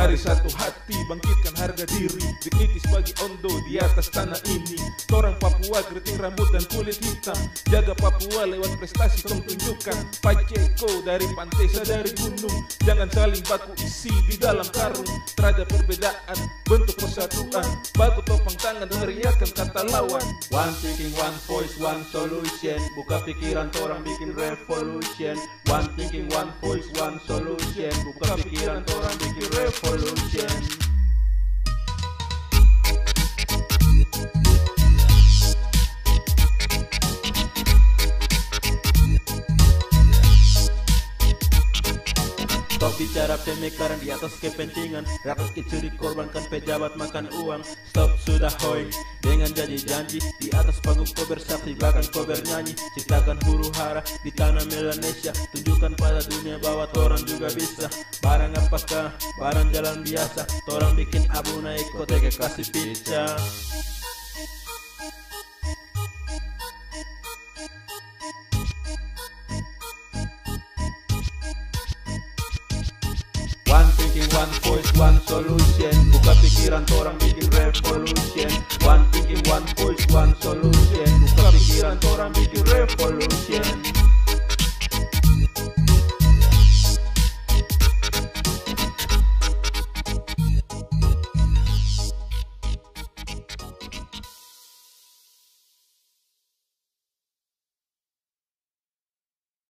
Mari satu hati bangkitkan harga diri, dignitis bagi Ondo di atas tanah ini. Torang Papua keriting rambut dan kulit hitam, jaga Papua lewat prestasi tong tunjukkan. Paceko dari pantai dari gunung, jangan saling baku isi di dalam karung. Terhadap perbedaan bentuk persatuan, baku topang tangan teriakan kata lawan. One thinking, one voice, one solution. Buka pikiran torang bikin revolution. One thinking, one voice, one solution. Buka pikiran torang bikin revolution. Stop bicara pemekaran di atas kepentingan, rakyat kecil dikorbankan, pejabat makan uang. Stop sudah hoy dengan janji-janji di atas panggung kau bersakti, bahkan kau bernyanyi. Ciptakan huru hara di tanah Melanesia, tunjukkan pada dunia bahwa torang juga bisa. Barang apakah barang jalan biasa, torang bikin abu naik koteke kasih pizza. One thinking, one voice, one solution. Buka pikiran torang bikin revolution. One thinking, one voice, one solution. Buka pikiran torang bikin revolution.